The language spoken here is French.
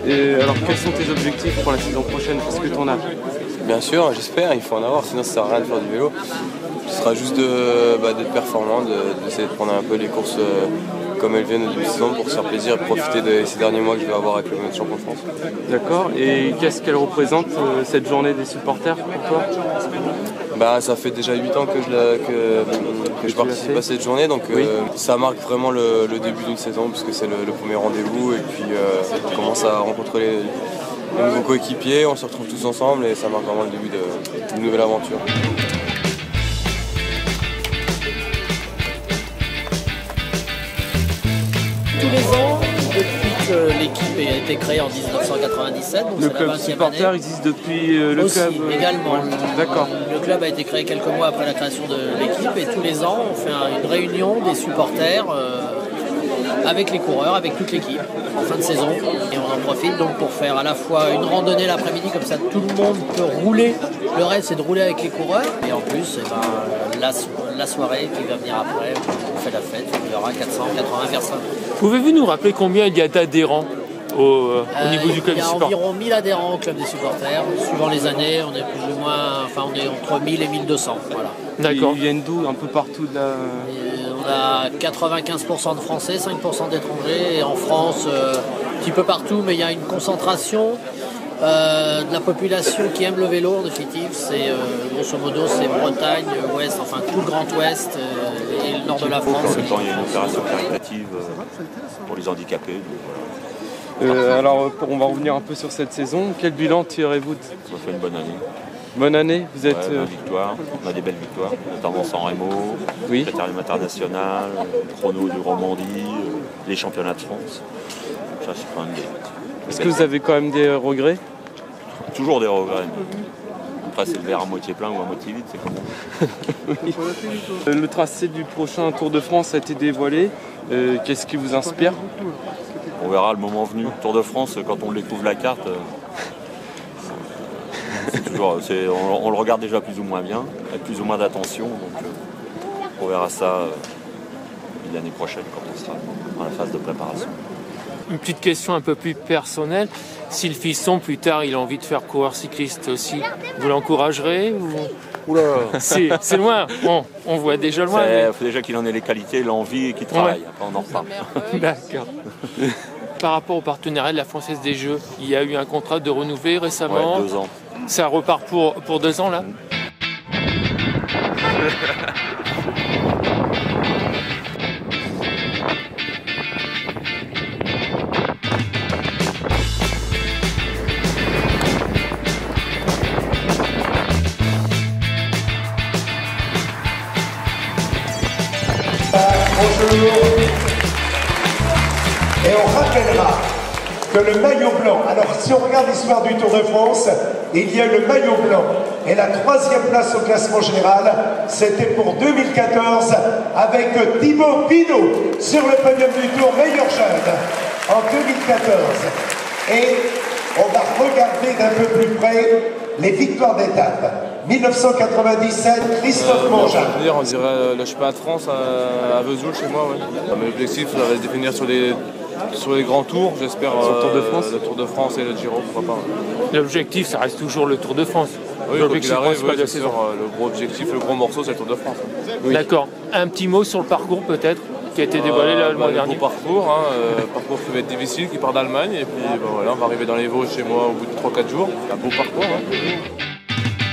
Et alors, quels sont tes objectifs pour la saison prochaine? Est-ce que tu en as? Bien sûr, j'espère, il faut en avoir, sinon ça sert à rien de faire du vélo. Ce sera juste d'être performant, d'essayer de prendre un peu les courses comme elles viennent au début de saison pour se faire plaisir et profiter de ces derniers mois que je vais avoir avec le champion de France. D'accord, et qu'est-ce qu'elle représente cette journée des supporters pour toi? Ça fait déjà 8 ans que je participe à cette journée, donc ça marque vraiment le début d'une saison puisque c'est le premier rendez-vous et puis on commence à rencontrer les nouveaux coéquipiers, on se retrouve tous ensemble et ça marque vraiment le début d'une nouvelle aventure. Tous les ans, depuis que l'équipe a été créée en 1997, donc le c'est club la 20e supporter année. existe depuis le Aussi, club également. Ouais. D'accord. Le club a été créé quelques mois après la création de l'équipe et tous les ans, on fait une réunion des supporters avec les coureurs, avec toute l'équipe en fin de saison. Et on en profite donc pour faire à la fois une randonnée l'après-midi, comme ça tout le monde peut rouler. Le reste, c'est de rouler avec les coureurs. Et en plus, la soirée qui va venir après, on fait la fête, il y aura 480 personnes. Pouvez-vous nous rappeler combien il y a d'adhérents au niveau du club Il y des a supporters? environ 1000 adhérents au club des supporters. Suivant les années, on est plus ou moins, on est entre 1000 et 1200. Voilà. D'accord. Ils viennent d'où? Un peu partout de la... Et on a 95% de Français, 5% d'étrangers. Et en France, un petit peu partout, mais il y a une concentration de la population qui aime le vélo en définitive. C'est grosso modo, c'est Bretagne, Ouest, enfin tout le Grand Ouest et le nord de la France. En même temps, il y a une opération caritative pour les handicapés. Alors, on va revenir un peu sur cette saison. Quel bilan tirez-vous? Ça fait une bonne année. Bonne année, vous êtes... Bonne victoire. On a des belles victoires, notamment San Remo, Oui. Critérium international, chrono du Romandie, les championnats de France. Ça, c'est quand même Est-ce que vous avez quand même des regrets? toujours des regrets. Après, c'est le verre à moitié plein ou à moitié vide, c'est comment? Oui. Le tracé du prochain Tour de France a été dévoilé. Qu'est-ce qui vous inspire? On verra le moment venu. Tour de France, quand on découvre la carte, on le regarde déjà plus ou moins bien, avec plus ou moins d'attention. Donc on verra ça l'année prochaine quand on sera dans la phase de préparation. Une petite question un peu plus personnelle. Si le fiston, plus tard, il a envie de faire coureur cycliste aussi, vous l'encouragerez ou... Oula. C'est loin, on voit déjà loin. Il faut déjà qu'il en ait les qualités, l'envie et qu'il travaille. Ouais. Après, on en reparle. D'accord. Par rapport au partenariat de la Française des Jeux, il y a eu un contrat de renouvelé récemment. Ouais, 2 ans. Ça repart pour 2 ans là. Bonjour. Et on rappellera que le maillot blanc, alors si on regarde l'histoire du Tour de France, il y a eu le maillot blanc et la 3e place au classement général, c'était pour 2014 avec Thibaut Pinot sur le podium du Tour, meilleur jeune en 2014. Et on va regarder d'un peu plus près les victoires d'étape. 1997, Christophe Mongin. On dirait le championnat de France à Vesoul chez moi. Ouais. L'objectif, ça va se définir sur les grands tours, j'espère. Sur le Tour de France. Le Tour de France et le Giro, pourquoi pas. L'objectif, ça reste toujours le Tour de France. Oui, L'objectif principal de la c'est saison. sûr, le gros objectif, le gros morceau, c'est le Tour de France. Oui. D'accord. Un petit mot sur le parcours peut-être, qui a été dévoilé là, le mois dernier. Beau parcours, parcours qui va être difficile, qui part d'Allemagne. Et puis voilà, on va arriver dans les Vosges chez moi au bout de 3-4 jours. Un beau parcours. Ouais.